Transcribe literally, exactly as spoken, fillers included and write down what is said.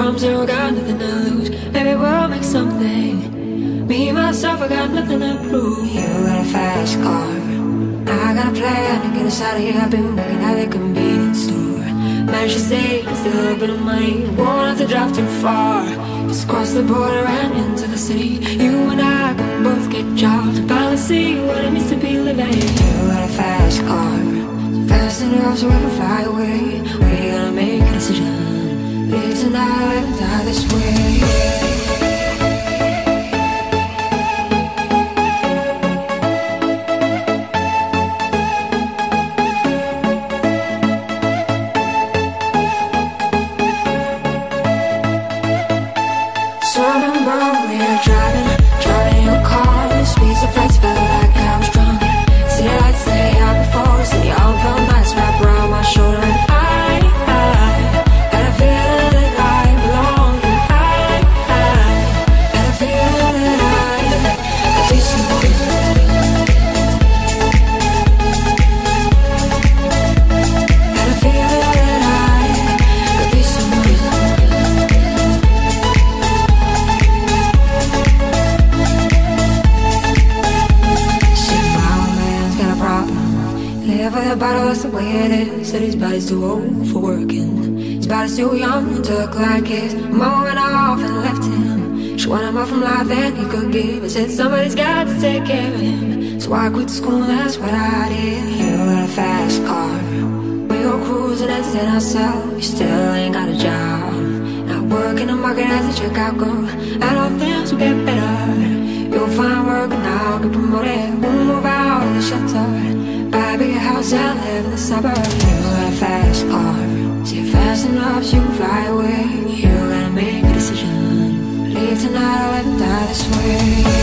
from zero, got nothing to lose. Maybe we'll make something. Me, myself, I got nothing to prove. You got a fast car, I got a plan to get us out of here. I've been working at a convenience store. Managed to save just a little bit of money, won't have to drive too far. Just cross the border and into the city. You and I can both get jobs and finally see what it means to be living. You got a fast car, so fast enough so we can fly away. We're gonna make a decision, live tonight and die this way. Said his body's too old for working, his body's too young to look like his. Mama went off and left him. She wanted more from life than he could give. I said somebody's got to take care of him, so I quit school, that's what I did. You got a fast car, we go cruising, entertain ourselves. You still ain't got a job, not working the market as a checkout girl. And all things will get better, you'll find work and I'll get promoted. We'll move out of the shelter, buy a bigger house and live in the suburbs. You got a fast car, so you're fast enough so you can fly away. You gotta make a decision, leave tonight or live and die this way.